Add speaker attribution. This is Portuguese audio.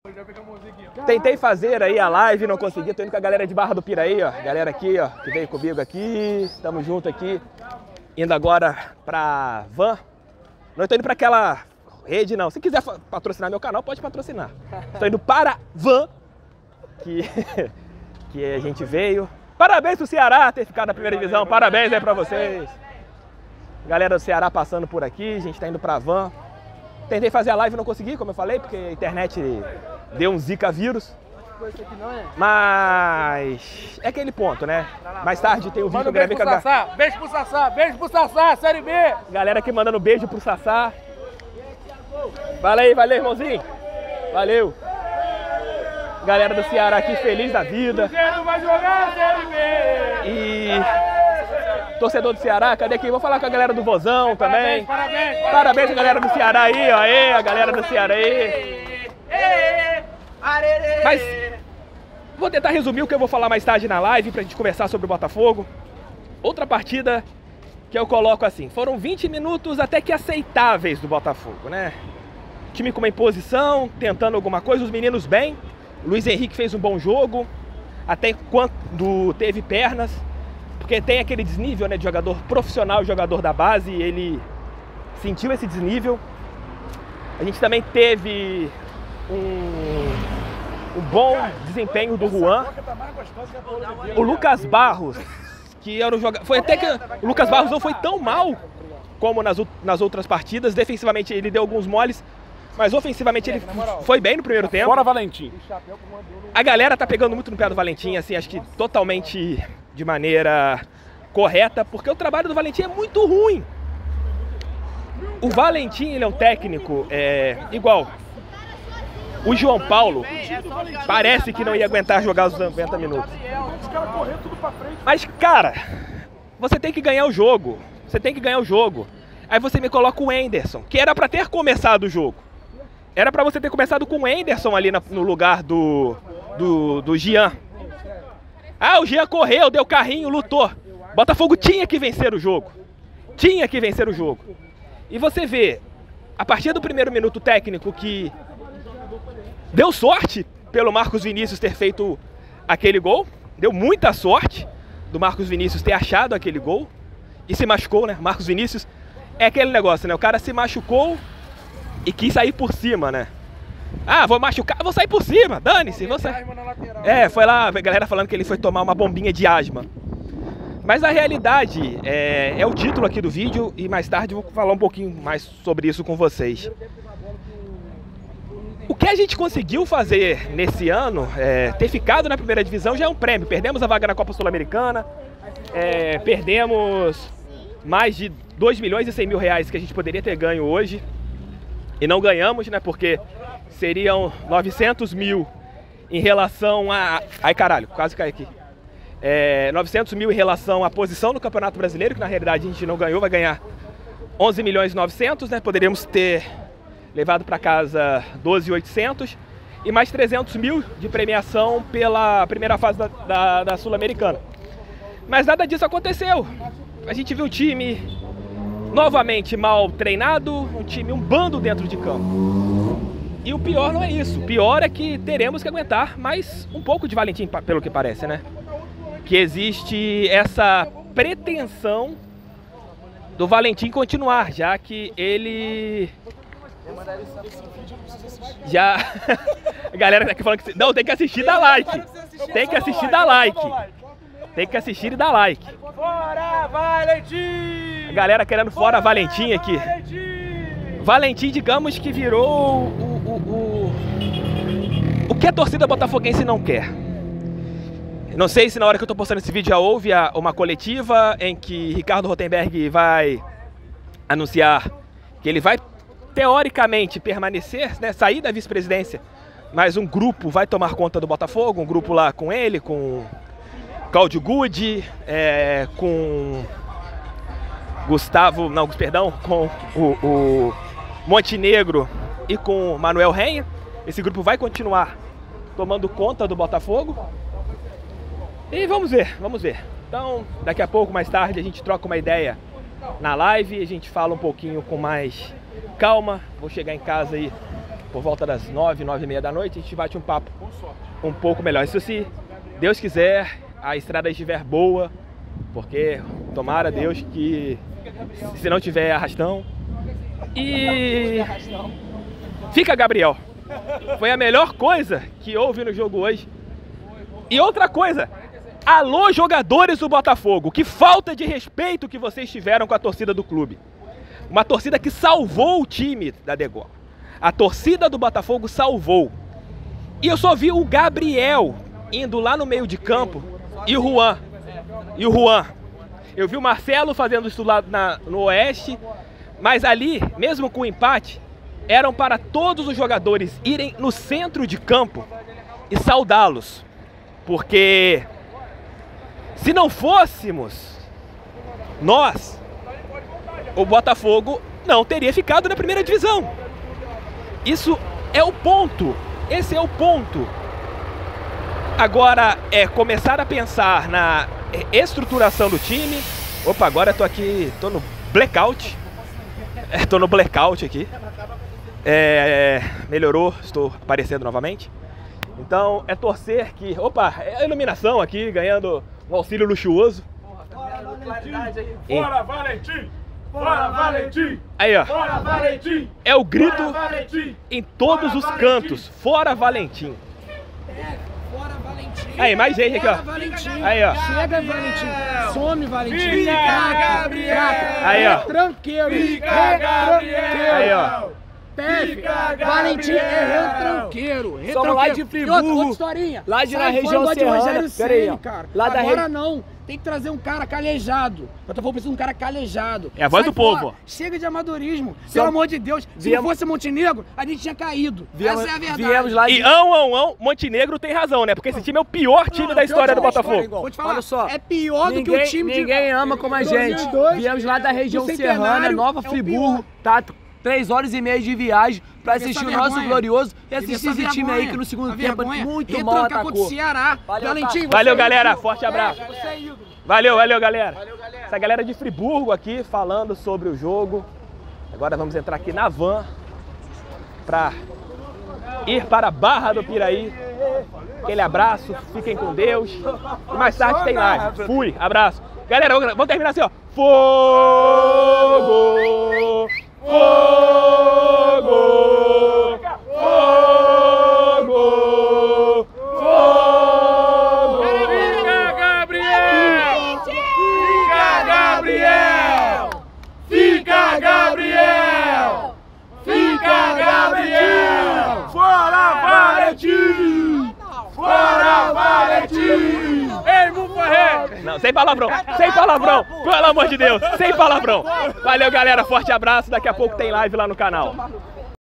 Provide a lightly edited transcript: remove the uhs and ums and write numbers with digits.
Speaker 1: Tentei fazer aí a live, não consegui. Tô indo com a galera de Barra do Piraí, ó. Galera aqui, ó, que veio comigo aqui. Tamo junto aqui. Indo agora pra Van. Não tô indo pra aquela rede, não. Se quiser patrocinar meu canal, pode patrocinar. Tô indo para Van, que a gente veio. Parabéns pro Ceará ter ficado na primeira divisão. Parabéns aí pra vocês. Galera do Ceará passando por aqui. A gente tá indo pra Van. Tentei fazer a live e não consegui, como eu falei, porque a internet deu um zika vírus. Mas é aquele ponto, né? Mais tarde tem o vídeo que eu gravei com a galera.
Speaker 2: Beijo pro Sassá, beijo pro Sassá, Série B!
Speaker 1: Galera aqui mandando beijo pro Sassá. Valeu, irmãozinho. Valeu. Galera do Ceará aqui feliz da vida.
Speaker 2: Cruzeiro vai jogar Série B!
Speaker 1: E torcedor do Ceará, cadê aqui? Vou falar com a galera do Vozão também. Parabéns a galera do Ceará aí, ó. Aê, a galera do Ceará aí. Mas vou tentar resumir o que eu vou falar mais tarde na live pra gente conversar sobre o Botafogo. Outra partida que eu coloco assim, foram 20 minutos até que aceitáveis do Botafogo, né? Time com uma imposição, tentando alguma coisa, os meninos bem. Luiz Henrique fez um bom jogo, até quando teve pernas. Porque tem aquele desnível, né, de jogador profissional, jogador da base, e ele sentiu esse desnível. A gente também teve um bom desempenho do Juan. O Lucas Barros, que era o jogador... Foi até que o Lucas Barros não foi tão mal como nas outras partidas. Defensivamente ele deu alguns moles, mas ofensivamente ele foi bem no primeiro tempo.
Speaker 2: Fora Valentim.
Speaker 1: A galera tá pegando muito no pé do Valentim, assim, acho que totalmente de maneira correta, porque o trabalho do Valentim é muito ruim. O Valentim, ele é um técnico igual. O João Paulo parece que não ia aguentar jogar os 90 minutos. Mas, cara, você tem que ganhar o jogo. Você tem que ganhar o jogo. Aí você me coloca o Henderson, que era pra ter começado o jogo. Era pra você ter começado com o Henderson ali no lugar do Jean. Ah, o Jean correu, deu carrinho, lutou. Botafogo tinha que vencer o jogo. Tinha que vencer o jogo. E você vê, a partir do primeiro minuto técnico, que deu sorte pelo Marcos Vinícius ter feito aquele gol. Deu muita sorte do Marcos Vinícius ter achado aquele gol. E se machucou, né? Marcos Vinícius é aquele negócio, né? O cara se machucou e quis sair por cima, né? Ah, vou machucar, vou sair por cima, dane-se, vou sair. Foi lá, a galera falando que ele foi tomar uma bombinha de asma. Mas a realidade é o título aqui do vídeo, e mais tarde eu vou falar um pouquinho mais sobre isso com vocês. O que a gente conseguiu fazer nesse ano, ter ficado na primeira divisão, já é um prêmio. Perdemos a vaga na Copa Sul-Americana, perdemos mais de 2 milhões e 100 mil reais que a gente poderia ter ganho hoje. E não ganhamos, né? Porque seriam 900 mil em relação a... Ai, caralho, quase caí aqui. 900 mil em relação à posição no Campeonato Brasileiro, que na realidade a gente não ganhou, vai ganhar 11 milhões e 900, né? Poderíamos ter levado para casa 12.800 e mais 300 mil de premiação pela primeira fase da Sul-Americana. Mas nada disso aconteceu. A gente viu o time novamente mal treinado, um bando dentro de campo. E o pior não é isso, o pior é que teremos que aguentar mais um pouco de Valentim, pelo que parece, né? Que existe essa pretensão do Valentim continuar, já que ele... Já... A galera tá aqui falando que... Não, tem que assistir e dar like. Tem que assistir e dar like. Tem que assistir e dar like.
Speaker 2: Fora Valentim!
Speaker 1: A galera querendo fora Valentim aqui. Valentim, digamos que virou o que a torcida botafoguense não quer. Não sei se na hora que eu tô postando esse vídeo já houve uma coletiva em que Ricardo Rotenberg vai anunciar que ele vai teoricamente permanecer, né, sair da vice-presidência, mas um grupo vai tomar conta do Botafogo, um grupo lá com ele, com Cláudio Gude, com Gustavo, não, perdão, com o Montenegro e com Manuel Renha. Esse grupo vai continuar tomando conta do Botafogo. E vamos ver, vamos ver. Então, daqui a pouco, mais tarde, a gente troca uma ideia na live, a gente fala um pouquinho com mais calma. Vou chegar em casa aí por volta das 9, 9h30 da noite, a gente bate um papo um pouco melhor. Isso se Deus quiser, a estrada estiver boa, porque tomara Deus que se não tiver arrastão. E fica Gabriel. Foi a melhor coisa que houve no jogo hoje. E outra coisa, alô jogadores do Botafogo, que falta de respeito que vocês tiveram com a torcida do clube. Uma torcida que salvou o time da Degola. A torcida do Botafogo salvou. E eu só vi o Gabriel indo lá no meio de campo e o Juan. Eu vi o Marcelo fazendo isso lá no Oeste, mas ali, mesmo com o empate, eram para todos os jogadores irem no centro de campo e saudá-los. Porque se não fôssemos nós, o Botafogo não teria ficado na primeira divisão. Isso é o ponto. Esse é o ponto. Agora é começar a pensar na estruturação do time. Opa, agora eu tô aqui, tô no blackout. Tô no blackout aqui. Melhorou, estou aparecendo novamente. Então é torcer que... Opa, é a iluminação aqui, ganhando um auxílio luxuoso.
Speaker 2: Fora Valentim! Fora Valentim!
Speaker 1: Aí, ó.
Speaker 2: Fora Valentim!
Speaker 1: É o grito
Speaker 2: Fora Valentim!
Speaker 1: em todos os cantos. Fora Valentim.
Speaker 3: Fora Valentim.
Speaker 1: Aí, mais gente aqui, ó.
Speaker 3: Valentim.
Speaker 1: Aí, ó.
Speaker 3: Chega, Valentim. Some, Valentim.
Speaker 2: Fica, Gabriel.
Speaker 1: Aí, ó.
Speaker 3: Retranqueiro.
Speaker 2: Fica, Gabriel.
Speaker 1: Aí, ó.
Speaker 3: Fica, Valentim é retranqueiro.
Speaker 4: Somos lá de Friburgo,
Speaker 3: Outra historinha.
Speaker 4: lá de na
Speaker 3: Sai fora,
Speaker 4: região
Speaker 3: igual de
Speaker 4: serrana.
Speaker 3: Rogério
Speaker 4: Pera aí,
Speaker 3: Ceni,
Speaker 4: ó.
Speaker 3: cara.
Speaker 4: Lá da
Speaker 3: Agora não. Tem que trazer um cara calejado. Eu tô falando de um cara calejado.
Speaker 1: É a voz
Speaker 3: Sai
Speaker 1: do povo,
Speaker 3: fora.
Speaker 1: ó.
Speaker 3: Chega de amadorismo.
Speaker 4: Só-
Speaker 3: Pelo amor de Deus. Se
Speaker 4: Viemos-
Speaker 3: não fosse Montenegro, a gente tinha caído.
Speaker 4: Viemos,
Speaker 3: Essa é a verdade.
Speaker 4: viemos lá
Speaker 1: E
Speaker 4: de...
Speaker 1: Montenegro tem razão, né? Porque esse time é o pior time da história do Botafogo.
Speaker 3: Vou te falar,
Speaker 4: Olha só,
Speaker 3: é pior do que o time de...
Speaker 4: Ninguém ama como a gente.
Speaker 3: 2002,
Speaker 4: Viemos lá da região
Speaker 3: do
Speaker 4: serrana,
Speaker 3: Centenário,
Speaker 4: Nova
Speaker 3: é o
Speaker 4: Friburgo,
Speaker 3: pior.
Speaker 4: tá? 3 horas e meia de viagem pra
Speaker 3: Teve
Speaker 4: assistir o
Speaker 3: essa
Speaker 4: nosso
Speaker 3: vergonha.
Speaker 4: glorioso e
Speaker 3: Teve
Speaker 4: assistir
Speaker 3: essa
Speaker 4: esse time aí
Speaker 3: vergonha.
Speaker 4: que no segundo
Speaker 3: A
Speaker 4: tempo
Speaker 3: vergonha.
Speaker 4: muito mal
Speaker 3: Retranca contra o
Speaker 4: atacou.
Speaker 3: Ceará.
Speaker 4: Valeu,
Speaker 3: Valentim,
Speaker 4: tá.
Speaker 1: Valeu,
Speaker 3: você é
Speaker 1: galera.
Speaker 3: ídolo.
Speaker 1: Forte abraço.
Speaker 3: Você é ídolo.
Speaker 1: Valeu, galera. Essa galera de Friburgo aqui falando sobre o jogo. Agora vamos entrar aqui na van pra ir para a Barra do Piraí. Aquele abraço, fiquem com Deus. E mais tarde tem live. Fui, abraço. Galera, vamos terminar assim, ó. Fogo! Fogo! Fogo! Fogo!
Speaker 2: Fica, Gabriel! Fica, Gabriel! Fica, Gabriel! Fica, Gabriel! Fora Valentim! Fora Valentim! Ei, Mufarré!
Speaker 1: Não, sem palavrão, pelo amor de Deus, sem palavrão. Valeu, galera, forte abraço, daqui a pouco tem live lá no canal.